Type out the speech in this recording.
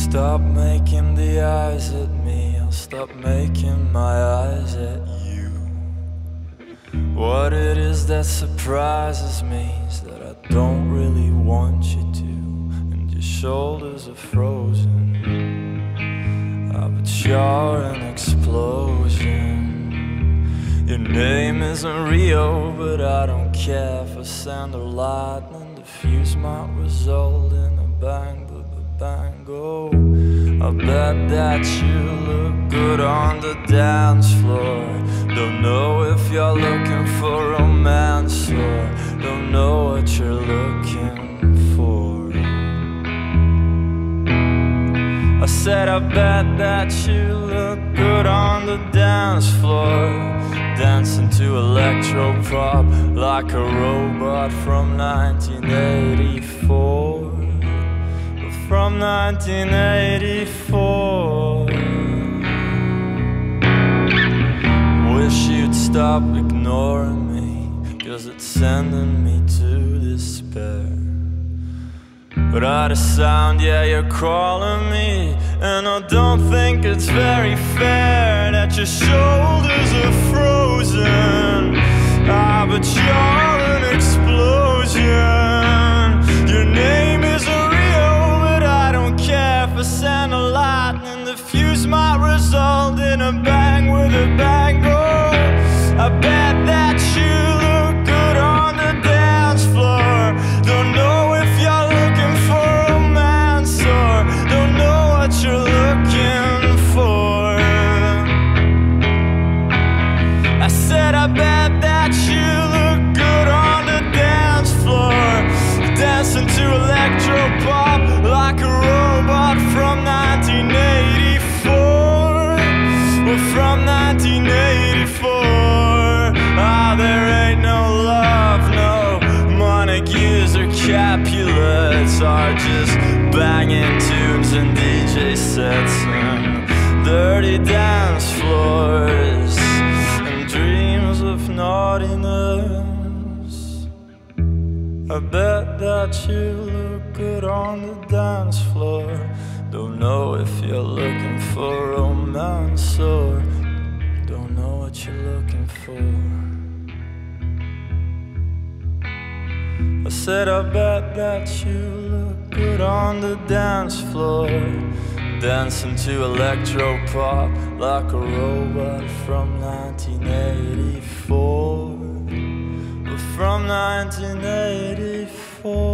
stop making the eyes at me, I'll stop making my eyes at you. What it is that surprises me is that I don't really want you to, and your shoulders are frozen. But you're an explosion. Your name isn't Rio, but I don't care for sand or lightning. The fuse might result in a bang, bang, oh. I bet that you look good on the dance floor. Don't know if you're looking for romance or don't know what you're looking for. I said I bet that you look good on the dance floor, dancing to electro-pop like a robot from 1984. From 1984. Wish you'd stop ignoring me, 'cause it's sending me to despair. But out of sound, yeah, you're calling me, and I don't think it's very fair that your shoulders are frozen. But you're an explosion. Your name is Rio, but I don't care for sand or lightning. The fuse might result in a bang with a bang, oh. I bet that you look good on the dance floor. Don't know if you're looking for romance or don't know what you're looking for. I said I bet that you look good on the dance floor, dancing to electro-pop like a robot from 1984. Well, from 1984. There ain't no love, no Montagues or Capulets, are just banging tunes and DJ sets and dirty dance floors and dreams of naughtiness. I bet that you look good on the dance floor. Don't know if you're looking for romance or don't know what you're looking for. I said I bet that you look good on the dance floor, dancing to electro-pop like a robot from 1984. From 1984.